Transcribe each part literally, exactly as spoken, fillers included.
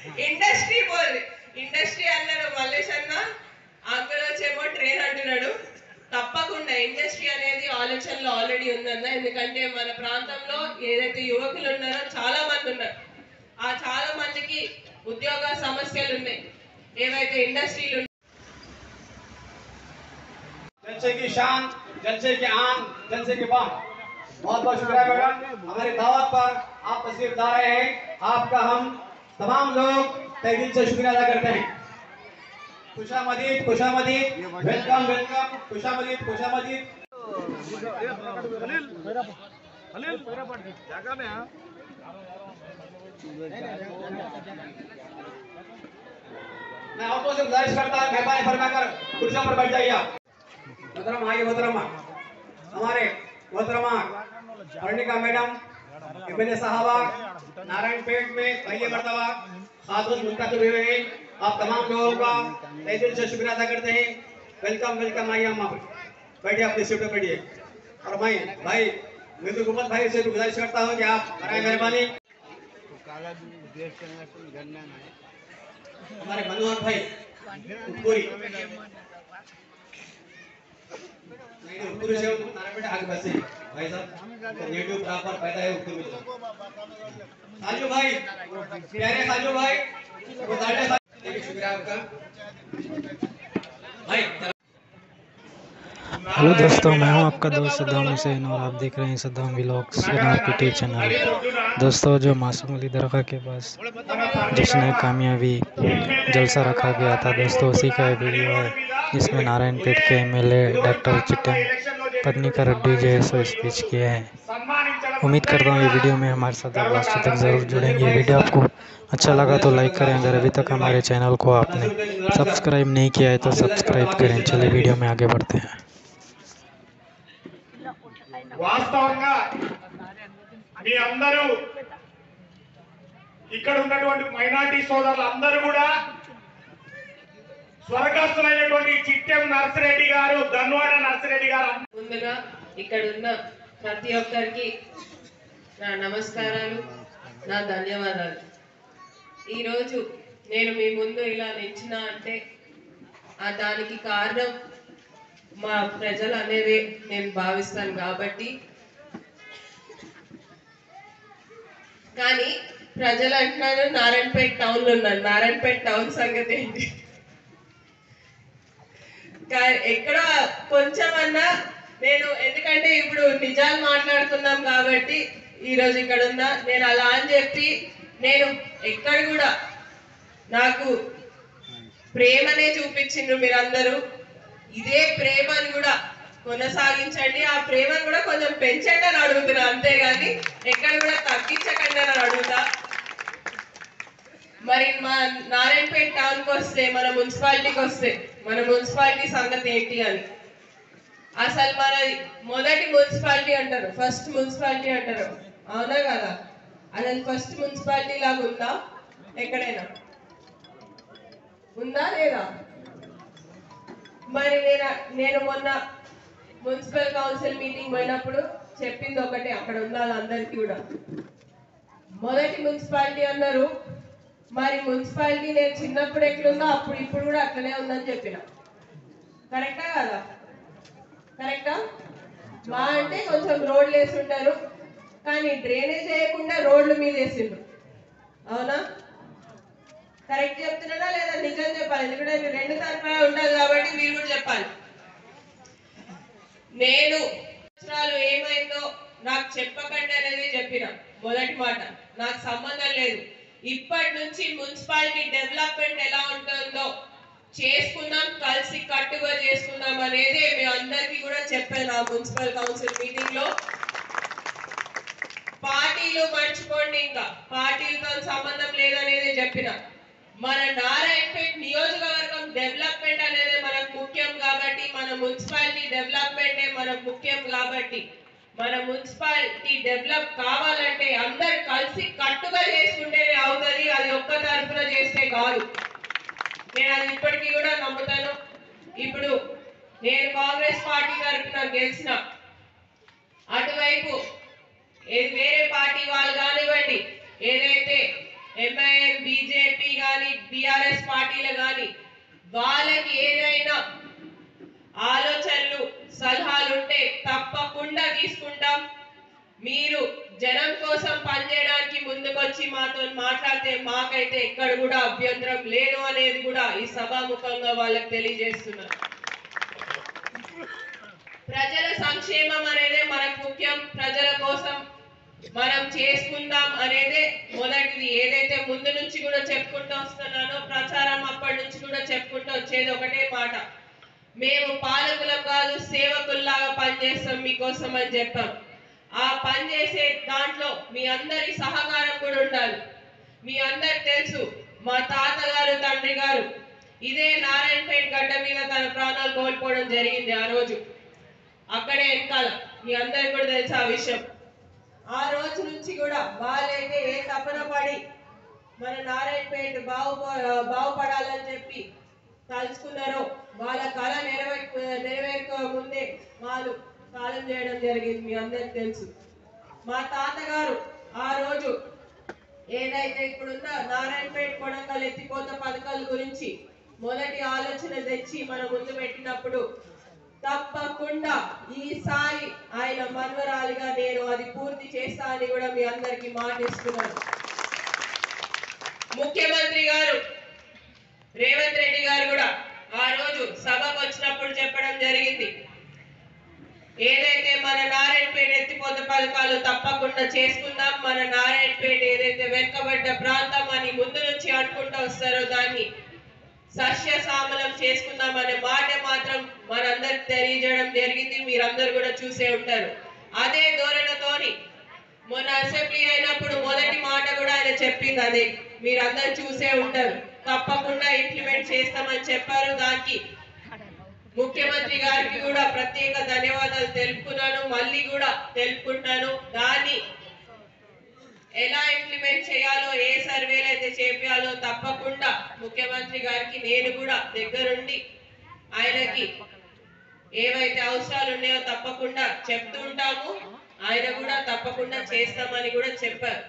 Industry బోల్ industry అన్నాడు మల్లేష్ అన్న, uncle వచ్చేమో train అంటున్నాడు. తప్పకుండా ఇండస్ట్రీ అనేది ఆలోచనలో ఆల్రెడీ ఉందన్న. ఎందుకంటే మన ప్రాంతంలో ఏదైతే యువకులు ఉన్నారో చాలా మంది ఉన్నారు. ఆ చాలా మందికి ఉద్యోగ సమస్యలు ఉన్నాయి. ఏవైతే ఇండస్ట్రీలు जलसे की शान, जलसे की आन, जलसे की बान। बहुत बहुत शुक्रिया मैडम, हमारी दावत पर आप तशरीफ ला रहे हैं। आपका हम तमाम लोग तहे दिल से शुक्रिया अदा करते हैं। खुशामदीद, खुशामदीद, वेलकम वेलकम, खुशामदीद, खुशामदीद। अनिल जगह में मैं आपको से गुजारिश करता हूं, मेहरबानी फरमाकर कुर्सियों पर बैठ जाइए। मोहतरमा आइए, मोहतरमा हमारे मोहतरमा अर्णिका मैडम, एमएलए साहबा, नारायणपेट में पहली मर्तबा खातून मुंतखब हुए हैं। आप तमाम लोगों का तहे दिल से शुक्रिया अदा करते हैं। वेलकम वेलकम, आइए अम्मा बैठिए, अपनी सीट पर बैठिए। और मैं भाई मिर्दू गुमत भाई से गुजारिश करता हूँ कि आप कराए मेहरबानी। हमारे मनोहर भाई पूरी पूरी से नारायणपेट आगे बसे भाई साहब, नेटिव प्रॉपर पैदा है उत्तर में। साजू भाई, प्यारे साजू भाई, शुक्रिया आपका भाई। हेलो दोस्तों, मैं हूं आपका दोस्त सद्दाम हुसैन और आप देख रहे हैं सद्दाम व्लॉग्स एनआरपीटी चैनल। दोस्तों, जो मासूम अली दरगाह के पास जिसने कामयाबी जलसा रखा गया था दोस्तों, उसी का वीडियो है जिसमें नारायणपेट के एमएलए डॉक्टर चिट्टम पत्नीकर रेड्डी जी सो स्पीच किए हैं। उम्मीद करता हूँ ये वीडियो में हमारे साथ आप लास्ट तक ज़रूर जुड़ेंगे। वीडियो आपको अच्छा लगा तो लाइक करें, अगर अभी तक हमारे चैनल को आपने सब्सक्राइब नहीं किया है तो सब्सक्राइब करें। चलिए वीडियो में आगे बढ़ते हैं। వాస్తవంగా మీ అందరూ ఇక్కడ ఉన్నటువంటి మైనారిటీ సోదరులు అందరూ కూడా స్వర్గస్థులైనటువంటి చిట్టెం నర్సిరెడ్డి గారు, ధన్వాడ నర్సిరెడ్డి గారు. ముందుగా ఇక్కడ ఉన్న ప్రతి ఒక్కరికి నా నమస్కారాలు, నా ధన్యవాదాలు. ఈరోజు నేను మీ ముందు ఇలా నిలిచిన అంటే ఆ దానికి కారణం మా ప్రజలు అనేది నేను భావిస్తాను కాబట్టి. కానీ ప్రజలు అంటున్నారు నారాయణపేట టౌన్లో ఉన్నారు, నారాయణపేట టౌన్ సంగతి ఏంటి? ఎక్కడ కొంచెమన్నా నేను, ఎందుకంటే ఇప్పుడు నిజాలు మాట్లాడుతున్నాం కాబట్టి ఈరోజు ఇక్కడ ఉన్నా. నేను అలా అని చెప్పి నేను ఎక్కడ కూడా నాకు ప్రేమనే చూపించిండ్రు మీరందరూ. ఇదే ప్రేమను కూడా కొనసాగించండి, ఆ ప్రేమను కూడా కొంచెం పెంచండి అని అడుగుతున్నా, అంతేగాని ఎక్కడ కూడా తగ్గించకండి అని అడుగుతా. మరి మా నారాయణపేట టౌన్కి వస్తే, మన మున్సిపాలిటీకి వస్తే, మన మున్సిపాలిటీ సంగతి ఏంటి అని. అసలు మనది మొదటి మున్సిపాలిటీ అంటారు, ఫస్ట్ మున్సిపాలిటీ అంటారు, అవునా కదా? అసలు ఫస్ట్ మున్సిపాలిటీ లాగా ఉందా ఎక్కడైనా? ఉందా లేదా? మరి నేను నేను మొన్న మున్సిపల్ కౌన్సిల్ మీటింగ్ పోయినప్పుడు చెప్పింది ఒకటే, అక్కడ ఉన్న వాళ్ళందరికీ కూడా మొదటి మున్సిపాలిటీ అన్నారు. మరి మున్సిపాలిటీ నేను చిన్నప్పుడు ఎట్లుందో అప్పుడు ఇప్పుడు కూడా అట్లనే ఉందని చెప్పిన. కరెక్టా కదా? కరెక్టా? మా అంటే కొంచెం రోడ్లు వేస్తుంటారు, కానీ డ్రైనేజ్ వేయకుండా రోడ్ల మీద వేసిండ్రు, అవునా? కరెక్ట్ చెప్తున్నారా లేదా? నిజం చెప్పాలి, ఎందుకంటే మీరు రెండు తరఫున ఉండాలి కాబట్టి మీరు కూడా చెప్పాలి. నేను సంవత్సరాలు ఏమైందో నాకు చెప్పకండి అనేది చెప్పిన మొదటి మాట. నాకు సంబంధం లేదు. ఇప్పటి నుంచి మున్సిపాలిటీ డెవలప్మెంట్ ఎలా ఉంటుందో చేసుకుందాం, కలిసి కట్టుగా చేసుకుందాం అనేది మీ అందరికీ కూడా చెప్పాను ఆ మున్సిపల్ కౌన్సిల్ మీటింగ్ లో. పార్టీలు మర్చిపోండి, ఇంకా పార్టీలతో సంబంధం లేదనేది చెప్పిన. మన నారాయణపేట నియోజకవర్గం డెవలప్మెంట్ అనేది మనకు ముఖ్యం కాబట్టి, మన మున్సిపాలిటీ డెవలప్మెంటే మనకు ముఖ్యం కాబట్టి, మన మున్సిపాలిటీ డెవలప్ కావాలంటే అందరు కలిసి కట్టుగా చేసుకుంటేనే అవుతుంది, అది ఒక్క తరఫున చేస్తే కాదు. నేను అది ఇప్పటికీ కూడా నమ్ముతాను. ఇప్పుడు నేను కాంగ్రెస్ పార్టీ తరఫున గెలిచిన, అటువైపు వేరే పార్టీ వాళ్ళు కానివ్వండి, ఏదైతే ఎంఐఎం బీజేపీ కానీ బీఆర్ఎస్ పార్టీలు కానీ వాళ్ళకి ఏదైనా ఆలోచనలు సలహాలు ఉంటే తప్పకుండా తీసుకుంటాం. మీరు జనం కోసం పనిచేయడానికి ముందుకొచ్చి మాతో మాట్లాడితే మాకైతే ఎక్కడ కూడా అభ్యంతరం లేదు అనేది కూడా ఈ సభాముఖంగా వాళ్ళకి తెలియజేస్తున్నాను. ప్రజల సంక్షేమం అనేదే మనకు ముఖ్యం. ప్రజల కోసం మనం చేసుకుందాం అనేదే మొదటిది. ఏదైతే ముందు నుంచి కూడా చెప్పుకుంటూ వస్తున్నానో ప్రచారం అప్పటి నుంచి కూడా చెప్పుకుంటూ వచ్చేది ఒకటే మాట, మేము పాలకులం కాదు సేవకుల్లాగా పనిచేస్తాం మీకోసం అని చెప్పాం. ఆ పని చేసే దాంట్లో మీ అందరి సహకారం కూడా ఉండాలి. మీ అందరికి తెలుసు మా తాతగారు తండ్రి గారు ఇదే నారాయణపేట గడ్డ మీద తన ప్రాణాలు కోల్పోవడం జరిగింది. ఆ రోజు అక్కడే వెనకాల మీ అందరికి కూడా తెలుసు ఆ విషయం. ఆ రోజు నుంచి కూడా వాళ్ళైతే ఏ తపన పడి మన నారాయణపేట బాగు బాగుపడాలని చెప్పి తలుచుకున్నారో వాళ్ళ కళ నెరవేర్క నెరవేర్క ముందే వాళ్ళు కాలం చేయడం జరిగింది. మీ అందరికి తెలుసు. మా తాతగారు ఆ రోజు ఏదైతే ఇప్పుడున్న నారాయణపేట కొడంగల్ ఎత్తిపోత పథకాల గురించి మొదటి ఆలోచన తెచ్చి మన ముందు పెట్టినప్పుడు తప్పకుండా ఈసారి ఆయన మన్వరాలిగా నేను అది పూర్తి చేస్తా అని కూడా మీ అందరికి మాటిస్తున్నాను. ముఖ్యమంత్రి గారు రేవంత్ రెడ్డి గారు కూడా ఆ రోజు సభకు వచ్చినప్పుడు చెప్పడం జరిగింది, ఏదైతే మన నారాయణపేట ఎత్తిపోత పథకాలు తప్పకుండా చేసుకుందాం, మన నారాయణపేట ఏదైతే వెనుకబడ్డ ప్రాంతం అని ముందు నుంచి అనుకుంటూ వస్తారో దాన్ని సస్యశ్యామలం చేసుకుందాం అనే మాట మాత్రం మనందరికి తెలియజేయడం జరిగింది. మీరందరూ కూడా చూసే ఉంటారు. అదే ధోరణితోని మొన్న అసెంబ్లీ అయినప్పుడు మొదటి మాట కూడా ఆయన చెప్పింది అదే, మీరందరూ చూసే ఉంటారు. తప్పకుండా ఇంప్లిమెంట్ చేస్తామని చెప్పారు. దానికి ముఖ్యమంత్రి గారికి కూడా ప్రత్యేక ధన్యవాదాలు తెలుపుకున్నాను, మళ్ళీ కూడా తెలుపుకుంటాను. దాన్ని ఎలా ఇంప్లిమెంట్ చేయాలో, ఏ సర్వేలు అయితే చేయాలో తప్పకుండా ముఖ్యమంత్రి గారికి నేను కూడా దగ్గరుండి ఆయనకి ఏవైతే అవసరాలు ఉన్నాయో తప్పకుండా చెప్తూ ఉంటాము. ఆయన కూడా తప్పకుండా చేస్తామని కూడా చెప్పారు.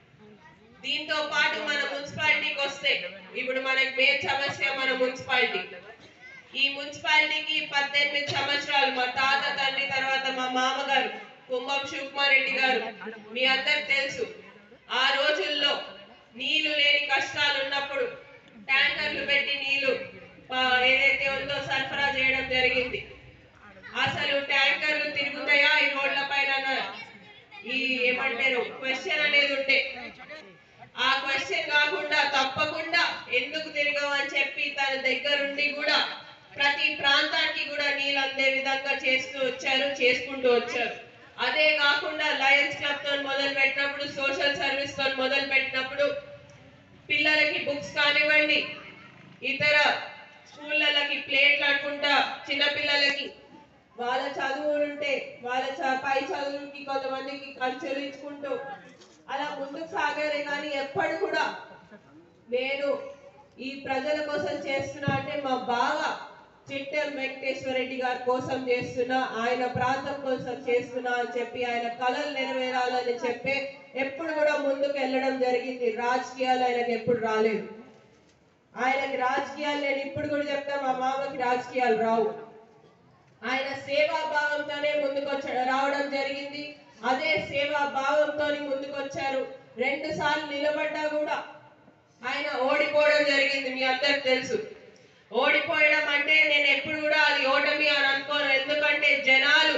దీంతో పాటు మన మున్సిపాలిటీకి వస్తే ఇప్పుడు మనకి మెయిన్ సమస్య మన మున్సిపాలిటీ. ఈ మున్సిపాలిటీకి పద్దెనిమిది సంవత్సరాలు మా తాత తండ్రి తర్వాత మా మామగారు కుంభం శివకుమార్ రెడ్డి గారు మీ అందరికి తెలుసు. ఆ రోజుల్లో నీళ్లు లేని కష్టాలు ఉన్నప్పుడు ట్యాంకర్లు పెట్టి నీళ్లు ఏదైతే ఉందో సరఫరా చేయడం జరిగింది. అసలు ట్యాంకర్లు తిరుగుతాయా ఈ రోడ్ల పైన ఈ ఏమంటారు క్వశ్చన్ అనేది ఉంటే, ఆ క్వశ్చన్ కాకుండా తప్పకుండా ఎందుకు తిరగవు అని చెప్పి తన దగ్గరుండి కూడా ప్రతి ప్రాంతానికి కూడా నీళ్ళు అందే విధంగా చేస్తూ వచ్చారు, చేసుకుంటూ వచ్చారు. అదే కాకుండా లయన్స్ క్లబ్ తో మొదలు పెట్టినప్పుడు, సోషల్ సర్వీస్ తో మొదలు పెట్టినప్పుడు పిల్లలకి బుక్స్ కానివ్వండి, ఇతర స్కూళ్ళకి ప్లేట్లు అనుకుంటా చిన్న పిల్లలకి వాళ్ళ చదువులు ఉంటే వాళ్ళ పై చదువులకి కొంతమందికి ఖర్చులు ఇచ్చుకుంటూ అలా ముందుకు సాగారే. కానీ ఎప్పుడు కూడా నేను ఈ ప్రజల కోసం చేస్తున్నా అంటే మా బావ చిట్టెం వెంకటేశ్వర రెడ్డి గారి కోసం చేస్తున్నా, ఆయన ప్రాంతం కోసం చేస్తున్నా అని చెప్పి ఆయన కళలు నెరవేరాలని చెప్పి ఎప్పుడు కూడా ముందుకు వెళ్ళడం జరిగింది. రాజకీయాలు ఆయనకు ఎప్పుడు రాలేదు. ఆయనకి రాజకీయాలు నేను ఇప్పుడు కూడా చెప్తా, మా మామకి రాజకీయాలు రావు. ఆయన సేవా భావంతోనే ముందుకు వచ్చాడు రావడం జరిగింది. అదే సేవా భావంతో ముందుకు వచ్చారు. రెండు సార్లు నిలబడ్డా కూడా ఆయన ఓడిపోవడం జరిగింది. మీ అందరికి తెలుసు. ఓడిపోయడం అంటే నేను ఎప్పుడు కూడా అది ఓటమి అని అనుకోను. ఎందుకంటే జనాలు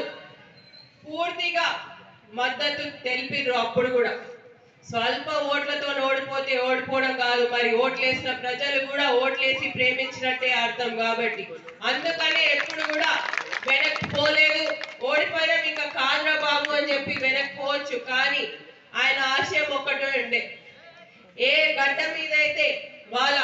పూర్తిగా మద్దతు తెలిపిర్రు. అప్పుడు కూడా స్వల్ప ఓట్లతో ఓడిపోతే ఓడిపోవడం కాదు, మరి ఓట్లేసిన ప్రజలు కూడా ఓట్లేసి ప్రేమించినట్టే అర్థం. కాబట్టి అందుకనే ఎప్పుడు కూడా వెనక్కి పోలేదు. ఓడిపోయినా ఇంకా కాంద్ర బాబు అని చెప్పి వెనక్కి పోవచ్చు, కానీ ఆయన ఆశయం ఒక్కటే ఉండే, ఏ గడ్డ మీద అయితే వాళ్ళ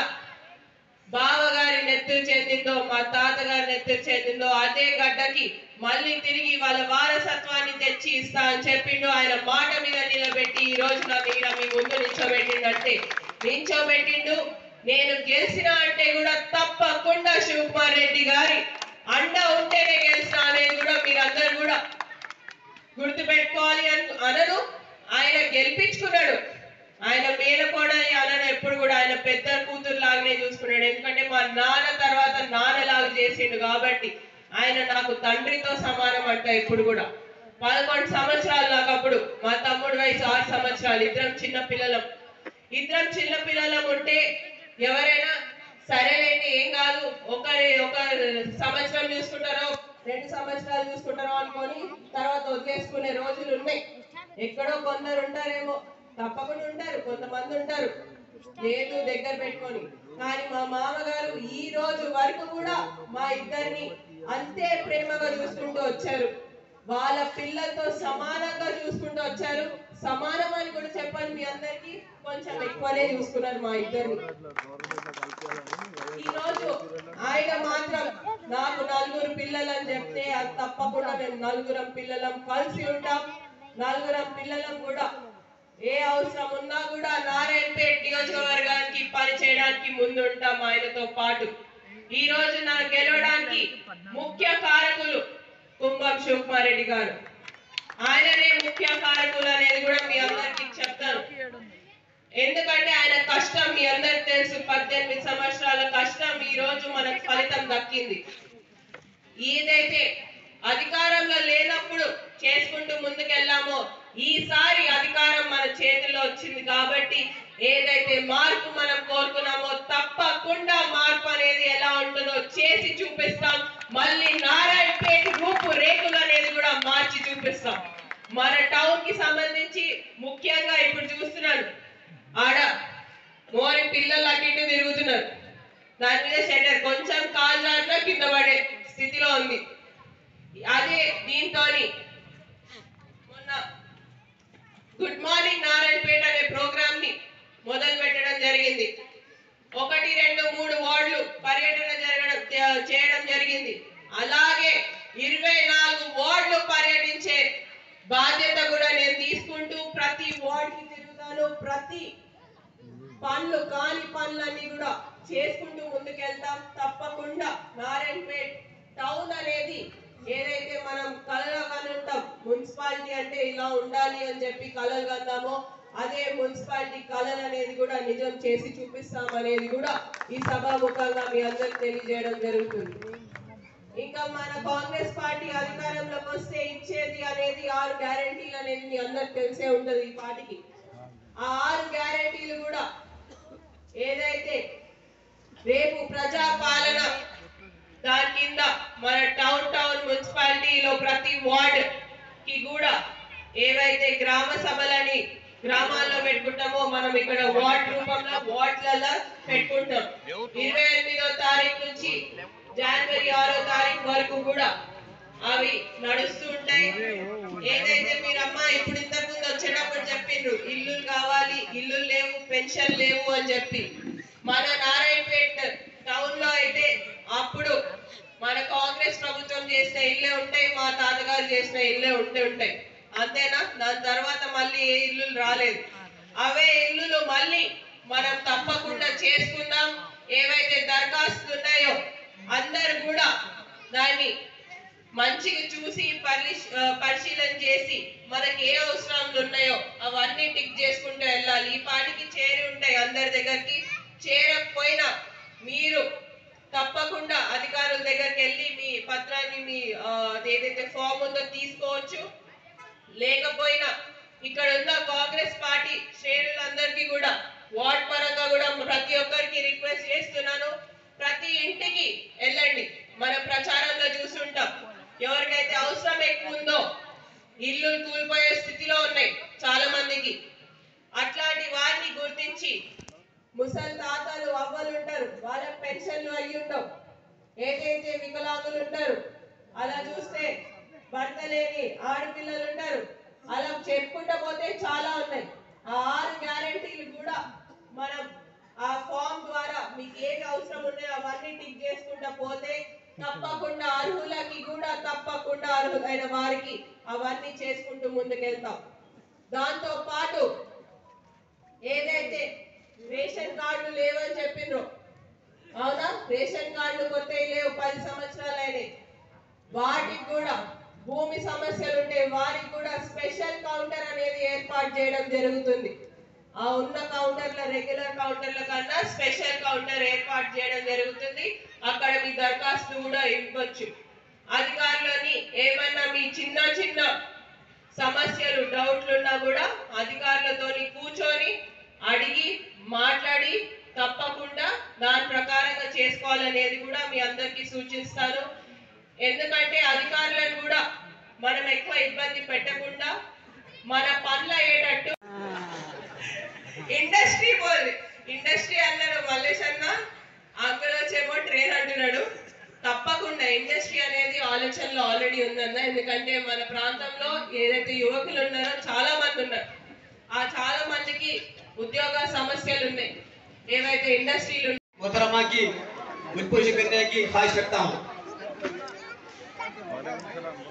బావగారి నెత్తురు చెందిందో, మా తాతగారి నెత్తురు చెందిందో అదే గడ్డకి మళ్ళీ తిరిగి వాళ్ళ వారసత్వాన్ని తెచ్చి ఇస్తా అని చెప్పిండు. ఆయన మాట మీద నిలబెట్టి ఈ రోజు నన్ను ఇక్కడ మీ ముందు నిల్చోబెట్టిందంటే నిల్చోబెట్టిండు. నేను గెలిచిన అంటే కూడా తప్పకుండా శివకుమార్ రెడ్డి గారి అండ ఉంటేనే గెలిచిన అనేది కూడా మీరందరూ కూడా గుర్తు పెట్టుకోవాలి. అనను ఆయన గెలిపించుకున్నాడు, ఆయన మేనకోడని అనను ఎప్పుడు కూడా. ఆయన పెద్ద కూతురు లాగానే చూసుకున్నాడు. ఎందుకంటే మా నాన్న తర్వాత నాన్నలాగా చేసిండు కాబట్టి ఆయన నాకు తండ్రితో సమానం అంట. ఇప్పుడు కూడా పదకొండు సంవత్సరాలు నాకు అప్పుడు, మా తమ్ముడు వయసు ఆరు సంవత్సరాలు, ఇద్దరం చిన్న పిల్లలం. ఇద్దరం చిన్న పిల్లలం ఉంటే ఎవరైనా సరేలేండి ఏం కాదు, ఒకరి ఒక సంవత్సరం చూసుకుంటారో రెండు సంవత్సరాలు చూసుకుంటారో అనుకొని తర్వాత వదిలేసుకునే రోజులు ఉన్నాయి. ఎక్కడో కొందరు ఉంటారేమో, తప్పకుండా ఉంటారు, కొంతమంది ఉంటారు లేదు దగ్గర పెట్టుకొని. కానీ మా మామగారు ఈ రోజు వరకు కూడా మా ఇద్దరిని అంతే ప్రేమగా చూసుకుంటూ వచ్చారు. వాళ్ళ పిల్లలతో సమానంగా చూసుకుంటూ వచ్చారు. సమానం అని కూడా చెప్పండి, మీ అందరికి కొంచెం ఎక్కువనే చూసుకున్నారు మా ఇద్దరిని. ఈ రోజు ఆయన మాత్రం నాకు నలుగురు పిల్లలు అని చెప్తే అది తప్పకుండా మేము నలుగురం పిల్లలం కలిసి ఉంటాం. నలుగురం పిల్లలం కూడా ఏ అవసరం ఉన్నా కూడా నారాయణపేట నియోజకవర్గానికి పని చేయడానికి ముందు ఉంటాం ఆయనతో పాటు. ఈ రోజు నా గెలవడానికి ముఖ్య కారకులు కుంభం శివకుమార్ రెడ్డి గారు. ఆయననే ముఖ్య కారకులు అనేది కూడా మీ అందరికి చెప్తాను. ఎందుకంటే ఆయన కష్టం మీ అందరికి తెలుసు. పద్దెనిమిది సంవత్సరాల కష్టం ఈ రోజు మనకు ఫలితం దక్కింది. ఏదైతే అధికారంలో లేనప్పుడు చేసుకుంటూ ముందుకెళ్ళామో ఈసారి అధికారం మన చేతిలో వచ్చింది కాబట్టి ఏదైతే మార్పు మనం కోరుకున్నామో తప్పకుండా మార్పు అనేది ఎలా ఉంటుందో చేసి చూపిస్తాం. మళ్ళీ నారాయణపేట రూపు రేకులు అనేది కూడా మార్చి చూపిస్తాం. మన టౌన్ కి సంబంధించి ముఖ్యంగా ఇప్పుడు చూస్తున్నాను, ఆడ మోరి పిల్లలు అటు ఇటు తిరుగుతున్నారు. దాని మీద షట్టర్ కొంచెం కాలు జారినా కింద పడే స్థితిలో ఉంది. అదే దీంతో మొన్న గుడ్ మార్నింగ్ నారాయణపేట అనే ప్రోగ్రామ్ ని మొదలు పెట్టడం జరిగింది. ఒకటి రెండు మూడు వార్డులు పర్యటన జరగడం చేయడం జరిగింది. అలాగే ఇరవై నాలుగు వార్డులు పర్యటించే బాధ్యత కూడా నేను తీసుకుంటూ ప్రతి వార్డుకి తిరుగుతాను. ప్రతి పనులు కాని పనులన్నీ కూడా చేసుకుంటూ ముందుకెళ్తాం. తప్పకుండా నారాయణపేట టౌన్ అనేది ఏదైతే మనం కలలు కనుంటాం, మున్సిపాలిటీ అంటే ఇలా ఉండాలి అని చెప్పి కలలు కన్నామో అదే మున్సిపాలిటీ కలలు అనేది కూడా నిజం చేసి చూపిస్తాం అనేది కూడా ఈ సభాముఖంగా మీ అందరికి తెలియజేయడం జరుగుతుంది. ఇంకా మన కాంగ్రెస్ పార్టీ అధికారంలోకి వస్తే ఇచ్చేది అనేది ఆరు గ్యారెంటీలు అనేది మీ అందరికి తెలిసే ఉంటది. ఈ పార్టీకి ఆ ఆరు గ్యారెంటీలు కూడా ఏదైతే రేపు ప్రజా పాలన దాని కింద మన టౌన్ టౌన్ మున్సిపాలిటీలో ప్రతి వార్డ్ కి కూడా ఏవైతే గ్రామ సభలని గ్రామాల్లో పెట్టుకుంటామో మనం ఇక్కడ వార్డ్ రూపంలో వార్డులలో పెట్టుకుంటాం. ఇరవై ఎనిమిదో తారీఖు నుంచి జనవరి ఆరో తారీఖు వరకు కూడా అవి నడుస్తూ ఉంటాయి. ఏదైతే మీరు అమ్మ ఇప్పుడు ఇంతకు ముందు వచ్చేటప్పుడు చెప్పిండ్రు ఇల్లు కావాలి, ఇల్లు లేవు, పెన్షన్ లేవు అని చెప్పి. మన నారాయణపేట టౌన్ లో అయితే అప్పుడు మన కాంగ్రెస్ ప్రభుత్వం చేసిన ఇల్లే ఉంటాయి, మా తాతగారు చేసిన ఇల్లే ఉంటే ఉంటాయి, అంతేనా? దాని తర్వాత మళ్ళీ ఏ ఇల్లు రాలేదు. అవే ఇల్లులు మళ్ళీ మనం తప్పకుండా చేసుకుందాం. ఏవైతే దరఖాస్తులు ఉన్నాయో అందరు కూడా దాన్ని మంచిగా చూసి పరిశీలన చేసి మనకి ఏ అవసరాలు ఉన్నాయో అవన్నీ టిక్ చేసుకుంటూ వెళ్ళాలి. ఈ పాటికి చేరి ఉంటాయి అందరి దగ్గరికి. చేరకపోయినా మీరు తప్పకుండా అధికారుల దగ్గరికి వెళ్ళి మీ పత్రాన్ని మీ ఏదైతే ఫామ్ ఉందో తీసుకోవచ్చు. లేకపోయినా ఇక్కడ ఉన్న కాంగ్రెస్ పార్టీ శ్రేణులందరికీ కూడా వార్డ్ పరంగా కూడా ప్రతి ఒక్కరికి రిక్వెస్ట్ చేస్తున్నాను, ప్రతి ఇంటికి వెళ్ళండి. మన ప్రచారంలో చూస్తుంటాం ఎవరికైతే అవసరం ఎక్కువ ఉందో ఇల్లు కూలిపోయే స్థితిలో ఉన్నాయి చాలా మందికి. అట్లాంటి వారిని గుర్తించి ముసలి తాతలు అవ్వలు ఉంటారు, వాళ్ళ పెన్షన్లు అయ్యి ఉండవు. ఏదైతే వికలాంగులు ఉంటారు, అలా చూస్తే భర్త లేని ఆడపిల్లలు ఉంటారు, అలా చెప్పుకుంటూ పోతే చాలా ఉన్నాయి. ఆ ఆరు గ్యారెంటీలు కూడా మనం ఆ ఫామ్ ద్వారా మీకు ఏది అవసరం ఉన్నాయో అవన్నీ టిక్ చేసుకుంటూ పోతే తప్పకుండా అర్హులకి కూడా తప్పకుండా అర్హులైన వారికి అవన్నీ చేసుకుంటూ ముందుకెళ్తాం. దాంతో పాటు ఏదైతే రేషన్ కార్డులు లేవని చెప్పిండ్రు, అవునా? రేషన్ కార్డులు కొత్త లేవు, పది సంవత్సరాలు అయినాయి. వాటికి కూడా భూమి సమస్యలు ఉంటే వారికి కూడా స్పెషల్ కౌంటర్ అనేది ఏర్పాటు చేయడం జరుగుతుంది. ఆ ఉన్న కౌంటర్ల రెగ్యులర్ కౌంటర్ల కన్నా స్పెషల్ కౌంటర్ ఏర్పాటు చేయడం జరుగుతుంది. అక్కడ మీ దరఖాస్తు కూడా ఇవ్వచ్చు. అధికారులని ఏమన్నా మీ చిన్న చిన్న సమస్యలు డౌట్లు ఉన్నా కూడా అధికారులతోని కూర్చొని అడిగి మాట్లాడి తప్పకుండా దాని ప్రకారంగా చేసుకోవాలనేది కూడా మీ అందరికీ సూచిస్తాను. ఎందుకంటే అధికారులను కూడా మనం ఎక్కువ ఇబ్బంది పెట్టకుండా మన పనులు అయ్యేటట్టు ఇండస్ట్రీ పోదు ఇండస్ట్రీ అన్నాడు మల్లేష్ అన్న, అంకుల్ వచ్చేమో ట్రైన్ అంటున్నాడు. తప్పకుండా ఇండస్ట్రీ అనేది ఆలోచనలో ఆల్రెడీ ఉందన్న. ఎందుకంటే మన ప్రాంతంలో ఏదైతే యువకులు ఉన్నారో చాలా మంది ఉన్నారు. ఆ చాలా మందికి ఉద్యోగ సమస్యలు ఉన్నాయి. ఏవైతే ఇండస్ట్రీలు मोहतरमा की मुझको करने की ख्वाहिश रखता हूँ।